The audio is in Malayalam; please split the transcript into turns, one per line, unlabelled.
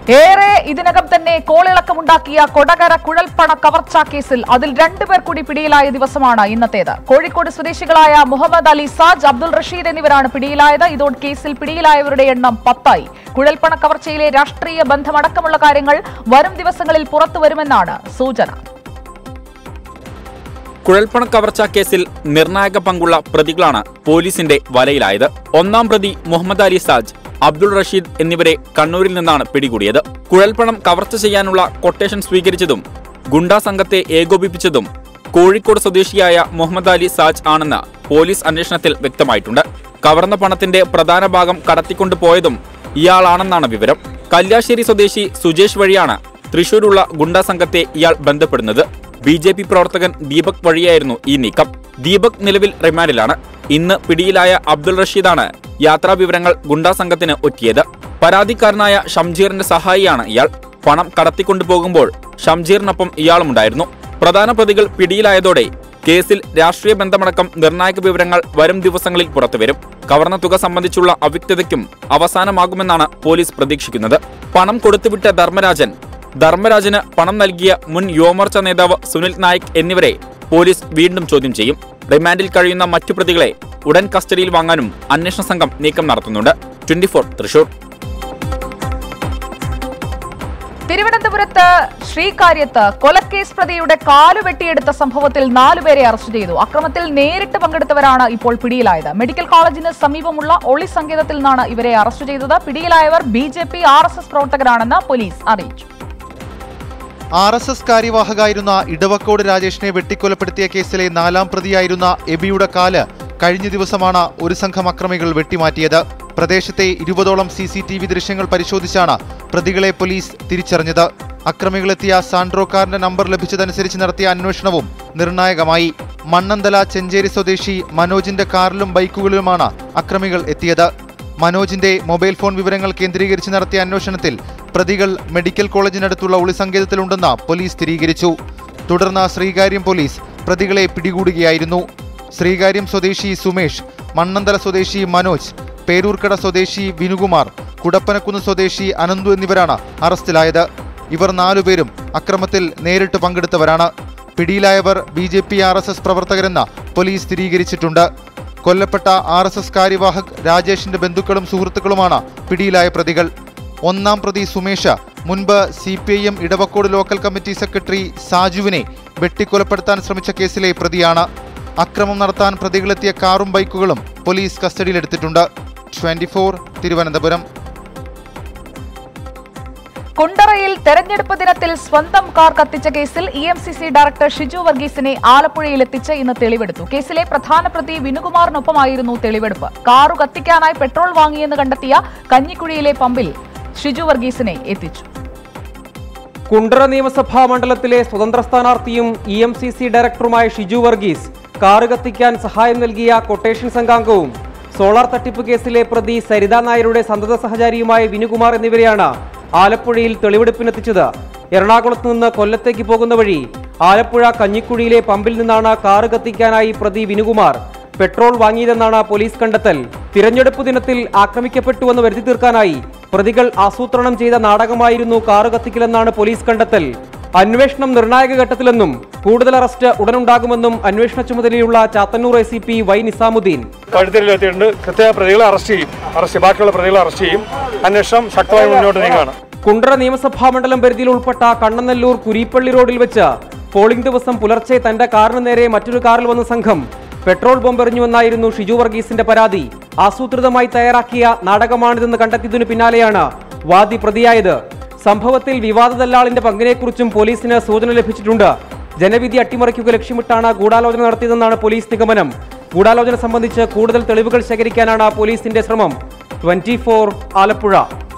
ഏറെ ഇതിനകം തന്നെ കോളിളക്കമുണ്ടാക്കിയ കൊടകര കുഴൽപ്പണ കവർച്ച കേസിൽ അതിൽ 2 പേർ കൂടി പിടിയിലായ ദിവസമാണ് ഇന്നത്തേത്. കോഴിക്കോട് സ്വദേശികളായ മുഹമ്മദ് അലി സാജ്, അബ്ദുൾ റഷീദ് എന്നിവരാണ് പിടിയിലായത്. ഇതോടെ കേസിൽ പിടിയിലായവരുടെ എണ്ണം 10ആയി. കുഴൽപ്പണ കവർച്ചയിലെ രാഷ്ട്രീയ ബന്ധമടക്കമുള്ള കാര്യങ്ങൾ വരും ദിവസങ്ങളിൽ പുറത്തുവരുമെന്നാണ് സൂചന.
കുഴൽപ്പണ കവർച്ച കേസിൽ നിർണായക പങ്കുള്ള പ്രതികളാണ് പോലീസിന്റെ വലയിലായത്. ഒന്നാം പ്രതി മുഹമ്മദ് അലി സാജ്, അബ്ദുൾ റഷീദ് എന്നിവരെ കണ്ണൂരിൽ നിന്നാണ് പിടികൂടിയത്. കുഴൽപ്പണം കവർച്ച ചെയ്യാനുള്ള കൊട്ടേഷൻ സ്വീകരിച്ചതും ഗുണ്ടാ സംഘത്തെ ഏകോപിപ്പിച്ചതും കോഴിക്കോട് സ്വദേശിയായ മുഹമ്മദ് അലി സാജ് ആണെന്ന് പോലീസ് അന്വേഷണത്തിൽ വ്യക്തമായിട്ടുണ്ട്. കവർന്ന പണത്തിന്റെ പ്രധാന ഭാഗം കടത്തിക്കൊണ്ടുപോയതും ഇയാളാണെന്നാണ് വിവരം. കല്യാശ്ശേരി സ്വദേശി സുജേഷ് വഴിയാണ് തൃശൂരുള്ള ഗുണ്ടാ സംഘത്തെ ഇയാൾ ബന്ധപ്പെടുന്നത്. BJP പ്രവർത്തകൻ ദീപക് വഴിയായിരുന്നു ഈ നീക്കം. ദീപക് നിലവിൽ റിമാൻഡിലാണ്. ഇന്ന് പിടിയിലായ അബ്ദുൾ റഷീദാണ് യാത്രാ വിവരങ്ങൾ ഗുണ്ടാ സംഘത്തിന് ഒറ്റിയത്. പരാതിക്കാരനായ ഷംജീറിന്റെ സഹായിയാണ് ഇയാൾ. പണം കടത്തിക്കൊണ്ടുപോകുമ്പോൾ ഷംജീറിനൊപ്പം ഇയാളുമുണ്ടായിരുന്നു. പ്രധാന പ്രതികൾ പിടിയിലായതോടെ കേസിൽ രാഷ്ട്രീയ ബന്ധമടക്കം നിർണായക വിവരങ്ങൾ വരും ദിവസങ്ങളിൽ പുറത്തുവരും. കവർന്ന തുക സംബന്ധിച്ചുള്ള അവ്യക്തതയ്ക്കും അവസാനമാകുമെന്നാണ് പോലീസ് പ്രതീക്ഷിക്കുന്നത്. പണം കൊടുത്തുവിട്ട ധർമ്മരാജന് പണം നൽകിയ മുൻ യുവമോർച്ച നേതാവ് സുനിൽ നായിക് എന്നിവരെ പോലീസ് വീണ്ടും ചോദ്യം ചെയ്യും. റിമാൻഡിൽ കഴിയുന്ന മറ്റു പ്രതികളെ ഉടൻ കസ്റ്റഡിയിൽ വാങ്ങാനും അന്വേഷണ സംഘം നീക്കം നടത്തുന്നുണ്ട്. 24 തൃശൂർ.
തിരുവനന്തപുരത്ത് ശ്രീകാര്യത്ത് കൊലക്കേസ് പ്രതിയുടെ കാലു വെട്ടിയെടുത്ത സംഭവത്തിൽ 4 പേരെ അറസ്റ്റ് ചെയ്തു. അക്രമത്തിൽ നേരിട്ട് പങ്കെടുത്തവരാണ് ഇപ്പോൾ പിടിയിലായത്. മെഡിക്കൽ കോളേജിന് സമീപമുള്ള ഒളി സങ്കേതത്തിൽ നിന്നാണ് ഇവരെ അറസ്റ്റ് ചെയ്തത്. പിടിയിലായവർ BJP RSS പ്രവർത്തകരാണെന്ന് പോലീസ് അറിയിച്ചു.
RSS കാര്യവാഹകായിരുന്ന ഇടവക്കോട് രാജേഷിനെ വെട്ടിക്കൊലപ്പെടുത്തിയ കേസിലെ 4ാം പ്രതിയായിരുന്ന എബിയുടെ കാല് കഴിഞ്ഞ ദിവസമാണ് ഒരു സംഘം അക്രമികൾ വെട്ടിമാറ്റിയത്. പ്രദേശത്തെ 20ഓളം CCTV ദൃശ്യങ്ങൾ പരിശോധിച്ചാണ് പ്രതികളെ പോലീസ് തിരിച്ചറിഞ്ഞത്. അക്രമികളെത്തിയ സാൻഡ്രോ കാറിന്റെ നമ്പർ ലഭിച്ചതനുസരിച്ച് നടത്തിയ അന്വേഷണവും നിർണായകമായി. മണ്ണന്തല ചെഞ്ചേരി സ്വദേശി മനോജിന്റെ കാറിലും ബൈക്കുകളിലുമാണ് അക്രമികൾ എത്തിയത്. മനോജിന്റെ മൊബൈൽ ഫോൺ വിവരങ്ങൾ കേന്ദ്രീകരിച്ച് നടത്തിയ അന്വേഷണത്തിൽ പ്രതികൾ മെഡിക്കൽ കോളേജിനടുത്തുള്ള ഒളിസങ്കേതത്തിലുണ്ടെന്ന് പോലീസ് സ്ഥിരീകരിച്ചു. തുടർന്ന് ശ്രീകാര്യം പോലീസ് പ്രതികളെ പിടികൂടുകയായിരുന്നു. ശ്രീകാര്യം സ്വദേശി സുമേഷ്, മണ്ണന്തല സ്വദേശി മനോജ്, പേരൂർക്കട സ്വദേശി വിനുകുമാർ, കുടപ്പനക്കുന്ന് സ്വദേശി അനന്തു എന്നിവരാണ് അറസ്റ്റിലായത്. ഇവർ 4 പേരും അക്രമത്തിൽ നേരിട്ട് പങ്കെടുത്തവരാണ്. പിടിയിലായവർ BJP RSS പ്രവർത്തകരെന്ന് പോലീസ് സ്ഥിരീകരിച്ചിട്ടുണ്ട്. കൊല്ലപ്പെട്ട RSS കാര്യവാഹക് രാജേഷിന്റെ ബന്ധുക്കളും സുഹൃത്തുക്കളുമാണ് പിടിയിലായ പ്രതികൾ. 1ാം പ്രതി സുമേഷ് മുൻപ് CPIM Edavakode local committee secretary സാജുവിനെ വെട്ടിക്കൊലപ്പെടുത്താൻ ശ്രമിച്ച കേസിലെ പ്രതിയാണ്. അക്രമം നടത്താൻ പ്രതികളെത്തിയ കാറും ബൈക്കുകളും പോലീസ് കസ്റ്റഡിയിലെടുത്തിട്ടുണ്ട്. 24 തിരുവനന്തപുരം.
കുണ്ടറയിൽ തെരഞ്ഞെടുപ്പ് ദിനത്തിൽ സ്വന്തം കാർ കത്തിച്ച കേസിൽ EMCC ഡയറക്ടർ ഷിജു വർഗീസിനെ ആലപ്പുഴയിലെത്തിച്ച് ഇന്ന് തെളിവെടുത്തു. കേസിലെ പ്രധാന പ്രതി വിനുകുമാറിനൊപ്പമായിരുന്നു തെളിവെടുപ്പ്. കാറു കത്തിക്കാനായി പെട്രോൾ വാങ്ങിയെന്ന് കണ്ടെത്തിയ കഞ്ഞിക്കുഴിയിലെ പമ്പിൽ ഷിജു വർഗീസിനെ എത്തിച്ചു.
കുണ്ടറ നിയമസഭാ മണ്ഡലത്തിലെ സ്വതന്ത്ര സ്ഥാനാർത്ഥിയും EMCC ഡയറക്ടറുമായ ഷിജു വർഗീസ് കാറ് കത്തിക്കാൻ സഹായം നൽകിയ കൊട്ടേഷൻ സംഘാംഗവും സോളാർ തട്ടിപ്പ് കേസിലെ പ്രതി സരിത നായരുടെ സന്തത സഹചാരിയുമായ വിനുകുമാർ എന്നിവരെയാണ് ആലപ്പുഴയിൽ തെളിവെടുപ്പിനെത്തിച്ചത്. എറണാകുളത്ത് നിന്ന് കൊല്ലത്തേക്ക് പോകുന്ന വഴി ആലപ്പുഴ കഞ്ഞിക്കുഴിയിലെ പമ്പിൽ നിന്നാണ് കാറ് കത്തിക്കാനായി പ്രതി വിനുകുമാർ പെട്രോൾ വാങ്ങിയതെന്നാണ് പോലീസ് കണ്ടെത്തൽ. തിരഞ്ഞെടുപ്പ് ദിനത്തിൽ ആക്രമിക്കപ്പെട്ടുവെന്ന് വരുത്തി തീർക്കാനായി പ്രതികൾ ആസൂത്രണം ചെയ്ത നാടകമായിരുന്നു കാറ് കത്തിക്കലെന്നാണ് പോലീസ് കണ്ടെത്തൽ. അന്വേഷണം നിർണായക ഘട്ടത്തിലെന്നും കൂടുതൽ അറസ്റ്റ് ഉടനുണ്ടാകുമെന്നും അന്വേഷണ ചുമതലയുള്ള ചാത്തന്നൂർ ACP Y നിസാമുദ്ദീൻ.
കഴുത്തിലെത്തിയിട്ടുണ്ട്. കൃത്യമായ പ്രതികളെ ബാക്കിയുള്ള പ്രതികളെ അറസ്റ്റ് ചെയ്യും. അന്വേഷണം ശക്തമായി മുന്നോട്ട് നീങ്ങുകയാണ്.
കുണ്ടറ നിയമസഭാ മണ്ഡലം പരിധിയിൽ ഉൾപ്പെട്ട കണ്ണനല്ലൂർ കുരീപ്പള്ളി റോഡിൽ വെച്ച് പോളിംഗ് ദിവസം പുലർച്ചെ തന്റെ കാറിന് നേരെ മറ്റൊരു കാറിൽ വന്ന സംഘം പെട്രോൾ ബോംബെറിഞ്ഞുവെന്നായിരുന്നു ഷിജു വർഗീസിന്റെ പരാതി. ആസൂത്രിതമായി തയ്യാറാക്കിയ നാടകമാണിതെന്ന് കണ്ടെത്തിയതിനു പിന്നാലെയാണ് വാദി പ്രതിയായത്. സംഭവത്തിൽ വിവാദ ദല്ലാളിന്റെ പങ്കിനെക്കുറിച്ചും പോലീസിന് സൂചന ലഭിച്ചിട്ടുണ്ട്. ജനവിധി അട്ടിമറിക്കുക ലക്ഷ്യമിട്ടാണ് ഗൂഢാലോചന നടത്തിയതെന്നാണ് പോലീസ് നിഗമനം. ഗൂഢാലോചന സംബന്ധിച്ച് കൂടുതൽ തെളിവുകൾ ശേഖരിക്കാനാണ് പോലീസിന്റെ ശ്രമം. 24 ആലപ്പുഴ.